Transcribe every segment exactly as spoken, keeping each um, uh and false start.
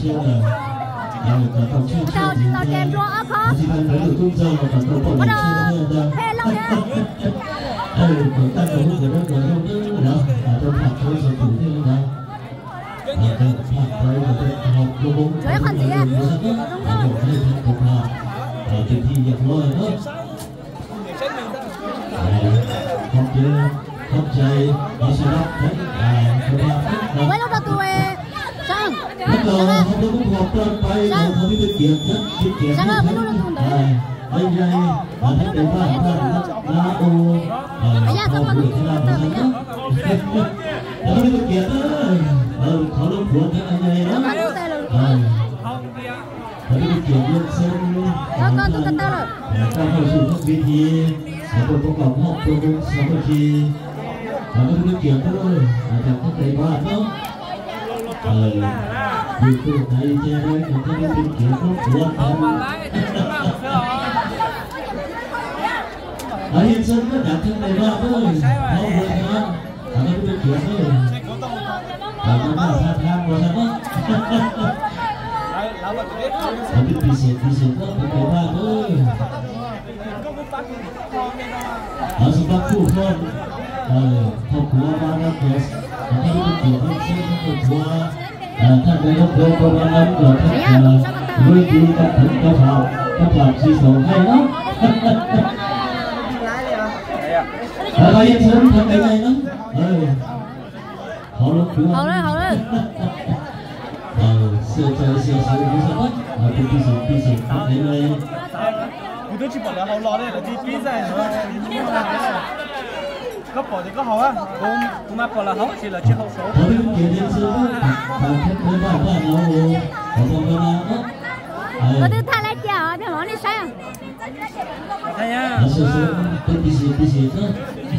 chiên là cả tàu chiên chiên thì tàu chèm đua ấp khó chỉ cần lấy được tung dây và cả tàu bò chiên nó ra phê lâu nhá đây của ta có một cái rất là lâu nữa đó là trong học thôi rồi chủ thế đó ở đây học thôi là tôi học lô bóng chơi con gì à ở đây học học ở kỳ thi nhập lôi đó học chơi học chơi đi xe đạp đấy à học đạp mấy lúc đó tôi sang bắt đầu học tôi cũng học trên bay học đi tiết kiệm nhất tiết kiệm sang mấy lúc đó tôi đấy anh đây ở đây để ba ba ba ô bây giờ xong con tôi làm sao bây giờ ở đây tiết kiệm đấy ờ họ luôn buồn thế anh đây đó ở đây tiết kiệm luôn xem đó con tôi cắt tao rồi ta phải sử dụng cái gì tôi có cộng học tôi cũng sáu cái gì ở đây tiết kiệm thôi ở trong cái tay ba đó ờ đi từ này chơi đây còn cái tiết kiệm tốt buồn ở hiện sân có đặt thân này ba thôi không được nữa ở đây tiết kiệm thôi ở đây là tham tham rồi sao ở đây bị sệt bị sệt đó bị cái ba thôi ở sân bắc khu thôi ờ học của ba năm rồi ở đây tiết kiệm hơn sân học củaท่านนายกโดยประมาณก่อนท่านวิธีการถึงกระเพรากระเพราสีสองให้เนาะอะไรยังเชิญทำยังไงเนาะเออขอรบกวน hầu lên hầu lên เออเสียใจเสียใจที่สุดเออที่สุดที่สุดทำยังไง我都去保疗好老的了，你比赛是吧？ก็ปอดก็เขาอ่ะกูกูมาปอดละเขาสิละที่เขาโซ่เขาเป็นเกียรติสื่อเขาแค่เคยบ้านบ้านเราเขาบอกกันนะเนาะ có thứ thay lại chèo thì họ đi sang thay nha สื่อสื่อเป็นพิเศษพิเศษเนาะ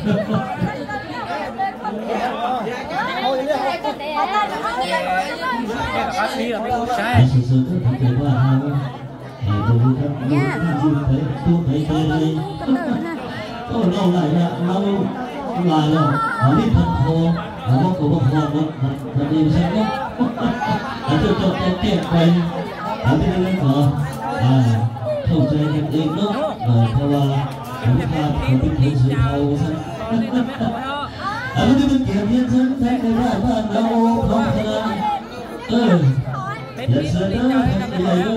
สื่อสื่อก็ถือเป็นว่าเราเออดูครับดูที่ยืนไปตู้ไปไปเลยก็เราหลายอย่างเราหลายแล้วอันนี้พันคอเราก็กบคอมันมันดีใช่ไหมอันนี้จะจะเก็บไปอันนี้เรื่องของอ่าเข้าใจกันเองเนาะเออเพราะว่าผมพาผมเป็นคนสื่อเขาใช่อันนี้เป็นเกี่ยวกับเรื่องแท้ในบ้านบ้านเราพร้อมกันเอออย่าเสียนะทำอะไรเลย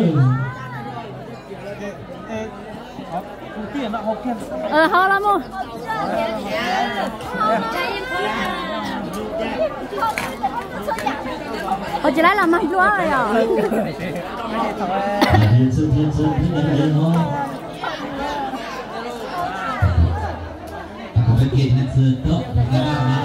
ờ ho lắm không họ chỉ lấy làm mắm lúa rồi à hiện sự hiện sự thế này là thôi có cái kiện hiện sự tốt là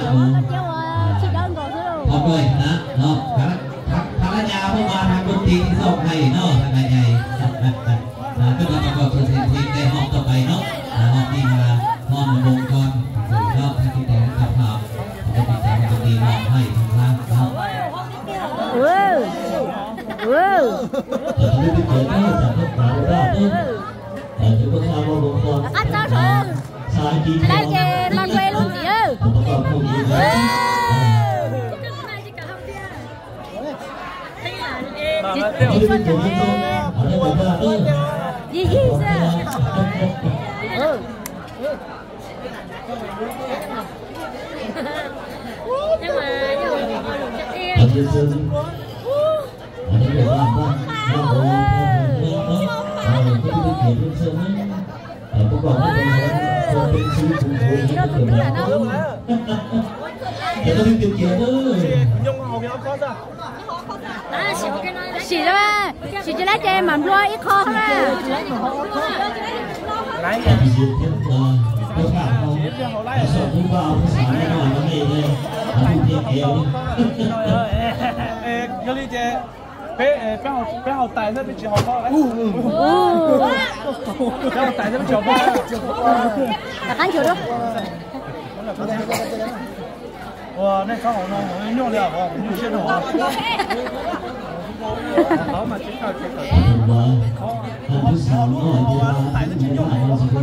không rồi đó đó thằng thằng nhà của bà thằng công ty sọc này nó thằng này này tức là có sự hiện thị để học tập bài nó học đi mà học một bộ con rồi đó thì cái để tập học để bị thằng công ty học hay thằng làm đó ừ ừ cái cái chuyện đó là chẳng có bảo đó ở chỗ có sao mà bộ con ăn sao rồi sai chi đây kìa mang quê luôn chị ơi chị chị phân cho em gì gì sao ừ nhưng mà nhưng mà chắc yên nó cũng tức là đâu à xì đó ba xì chỉ lấy cho em mắm lúa ít kho thôi à lấy cái ly chè bé bé học bé học tài sẽ bị chịu học khó đấy bé học tài sẽ bị chịu học khó là cắn chịu đó 哇那刚好呢我们用了我们用现在我好嘛真好真好好好路好玩牌子真用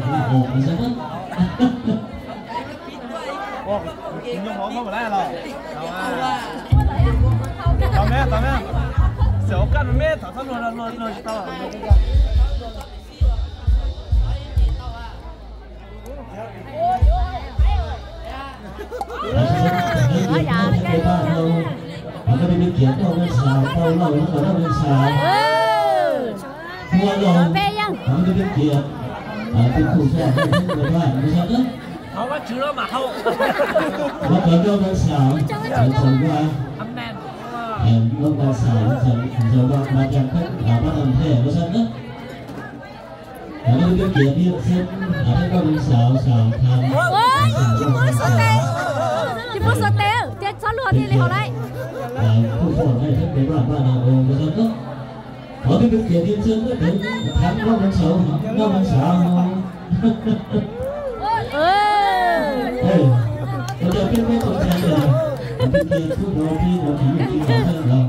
哇你用好好不来了好啊怎么样怎么样小干的咩？头头落落落落到了。 Ở nhà cái họ có đi kiếm đâu bên xào đâu lâu nó có đâu bên xào mua rồi họ có đi kiếm ở bên khu xe bên bên ngoài bên sao nữa họ có chữ đó mà không họ có đâu bên xào ở sân qua em lúc bên xào sân sân qua mà chẳng khách họ bắt làm thế bên sao nữa họ có đi kiếm đi xem ở bên đâu bên xào xào tham chị mua sốt téo chết sốt luôn thì họ đấy khu phố này thích cái đoạn đoạn nào bên sao nữa ở cái việc kia thiên dương đấy thắng nó vẫn xấu nó vẫn xấu ê nó cho biết mấy con trai này cái kia thu đồ đi đồ thì chỉ có hơn rồi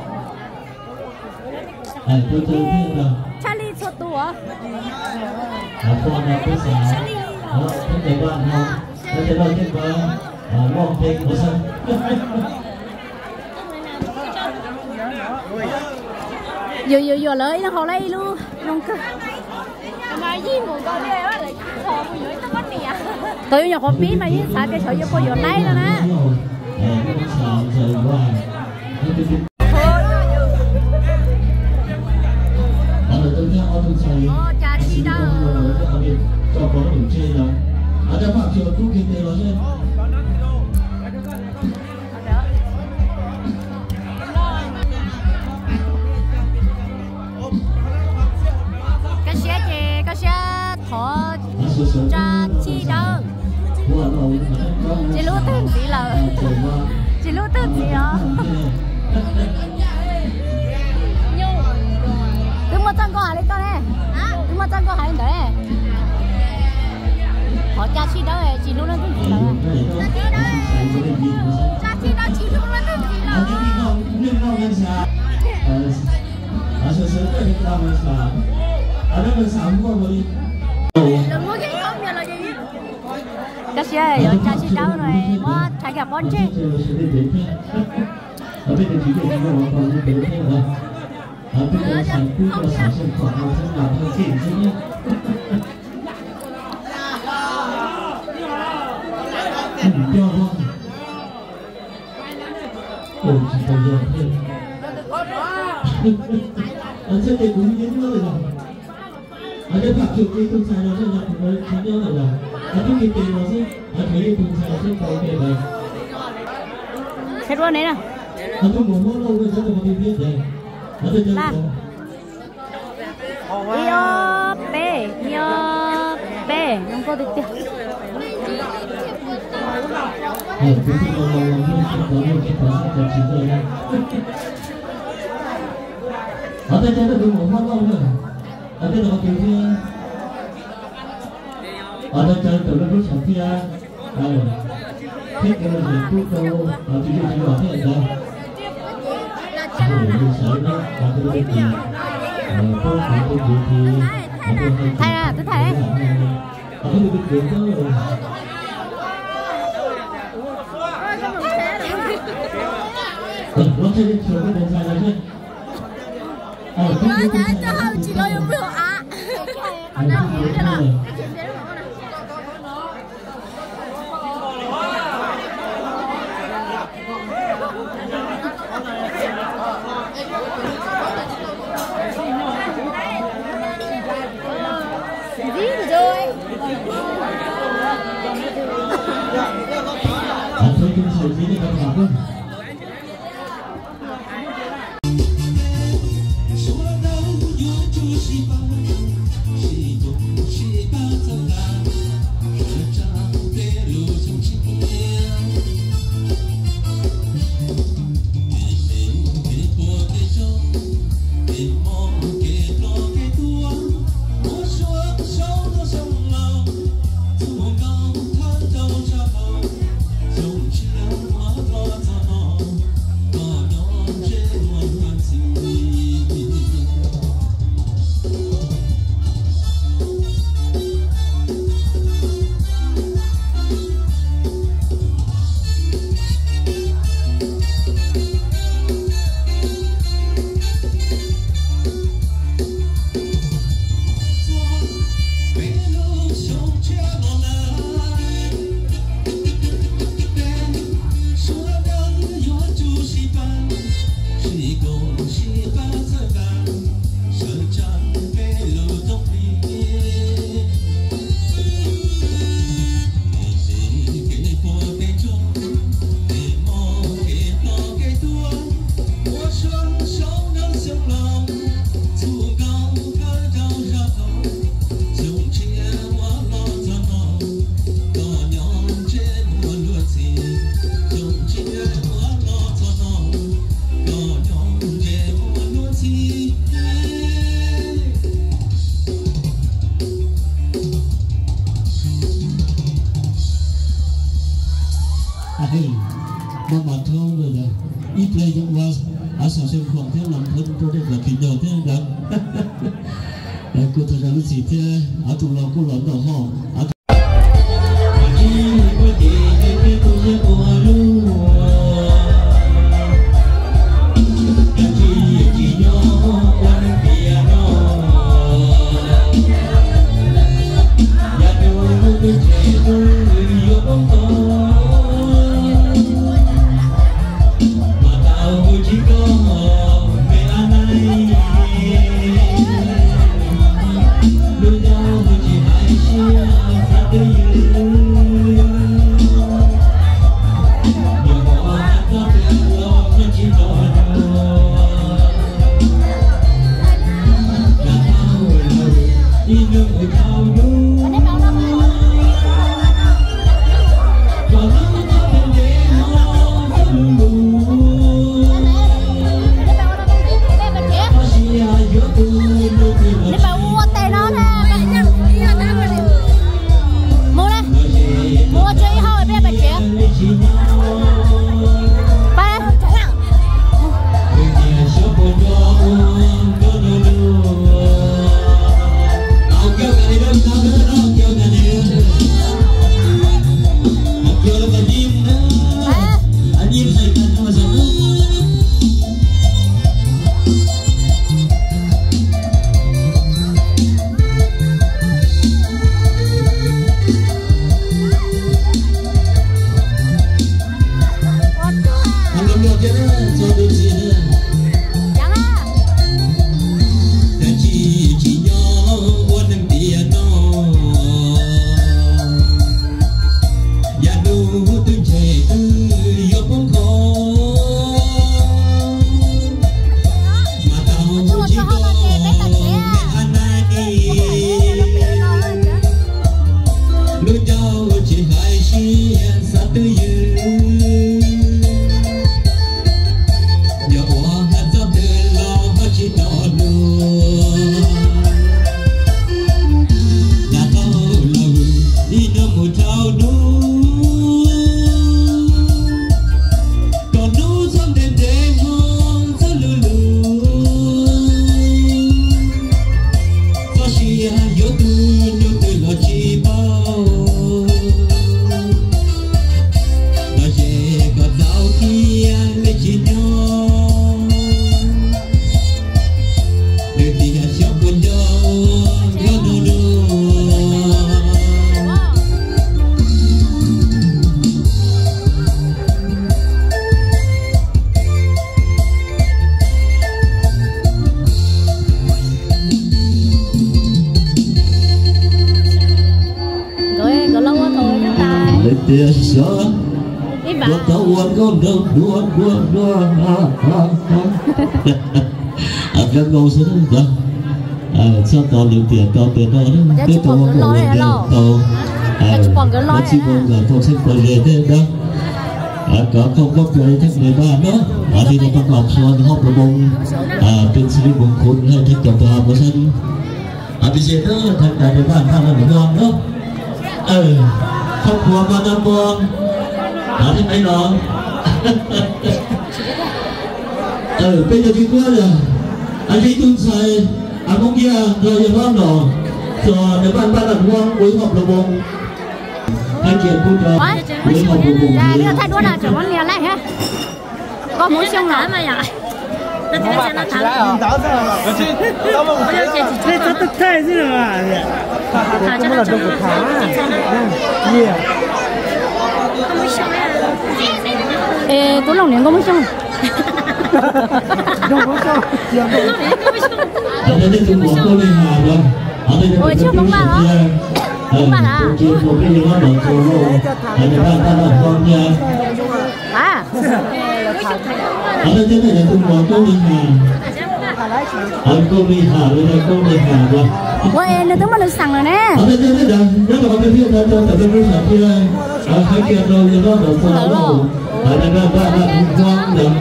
à tôi tôi biết rồi Charlie sốt tủ à à con này cái sao đó cái cái đoạn nào tôi sẽ nói chuyện với mong tiền của sân vừa vừa vừa lấy nó họ lấy luôn nông cơ mà gì một con đây á lại họ vừa dưới nó mất nè tôi nhỏ có phí mà với sao cái sợi vừa vừa lấy rồi nè ô cha chi đâu cho có đủ chơi rồi ở trong phạm trường cũng kinh tế nó chơi cái xe chị cái xe thọ cha chi đâu chị lú tên gì là chị lú tên gì đó đừng mà chân có hải lên con nè đừng mà chân có hải lên đấy họ cha chi đâu chị lú lên tên gì là cha chi đâu cha chi đâu chị lú lên tên gì là à sơ sơ cái cái làm mình sao ở đó mình sao mua rồi đừng mua cái không giờ là gì cái xe rồi cha chi đâu rồi mua chạy gặp con chứ ở bên chỉ để mua một con cái đấy thôi ở bên đó sản xuất và sản xuất của nó sẽ làm hơi chỉnh chứ nhé không cho không ôi chỉ còn giờ thôi ở trên đây cũng như thế rồi ở đây phạm trường đi tung sai nó sẽ là mới chính nhớ là ở cái kinh tế nó sẽ ở thấy đi tung sai sẽ có cái này hết luôn đấy nè ở trong mùa mưa lâu rồi sẽ có cái biết đấy ở đây chơi io pe io pe không có được chưa ở cái cái lâu lâu lâu nó có một cái phần sẽ chỉ rồi đấy ở đây chơi được mùa mưa lâu rồi ở đây là cái gì ở đây chơi từ lúc lúc sáng kia thích cái này cũng đâu ở cái gì ở thế này rồi buổi sáng đó ở cái gì có cái cái gì thì thầy à tôi thầy ở cái cái gì đó nó chơi cái chơi cái đèn dài là chơi nó chả cho hậu chỉ nói không được à anh đang hiểu thế nào gì rồi anh thấy cái sự gì đấy các bạn không Hãy subscribe cho kênh Ghiền Mì Gõ để không bỏ lỡ những video hấp dẫn. à sao xem khoảng theo làm thân tôi đây là kỳ đầu thế đó cô thật ra lúc gì thế à tụiเราcô lớn đầu họ à tiền sữa có tao uốn con đâu uốn uốn uốn à cái câu số đó à sao tao lượng tiền tao tiền đó đó cái tao uốn uốn tao tao chỉ mong là tao sẽ quay về thế đó à có không có cái thằng người ba đó à thì nó bắt học xong học được bông àเป็นสิริมงคลให้ทั้งกับตัวผู้ชายอ่ะพิเศษเด้อทางใดในบ้านท่านละหนึ่งวันเนาะเออครอบครัวมานำบอลหาที่ไหนหรอเออเป็นอย่างที่ว่าเลยอันนี้ตุ้งใส่อ่ะมงเกียร์เราอย่าร้อนหรอจอในบ้านบ้านหลังว่างอุ้ยหอบระบงให้เกียรติผู้จออุ้ยหอบระบง这个太多了，怎么连来哈？搞梦想了嘛呀？那这个现在谈了， 打上了，我去，咱们我要接几这这都太热了， 他这个都不谈， 耶， 他们想呀，诶，多两年我们想， 用不上，用不上。 我去蒙巴了，蒙巴了。啊。 ở đây thế này là tôi nói câu đi hà ở câu đi hà đây là câu đi hà rồi ôi nó tôi mà được sẵn rồi nè ở đây thế này là nếu mà có cái phim này tôi tập trung rất là kia ở khai kia rồi thì nó được sao đó ở đây là ba ba quang được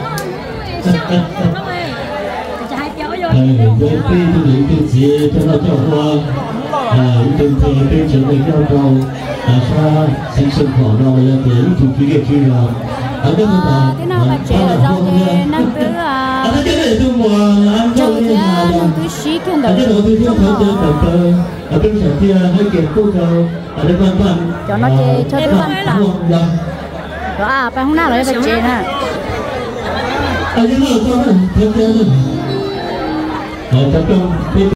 với phi tôi nghĩ tôi chỉ cho nó cho qua từng thì tôi chuẩn bị cho cầu xa sinh sinh khổ rồi để chụp cái kia kia rồi ở đây là thế nào mà trẻ ở đâu thì năng tư à được. Cái đầu tiên chúng tôi chơi đầu cơ ở bên sân kia hơi kiện cô cầu ở đây vân vân. Cho nó chơi cho tôi vân vân. Đó à, phải không nào đấy phải chơi nè. Ở dưới này tôi thấy chơi. Ở trong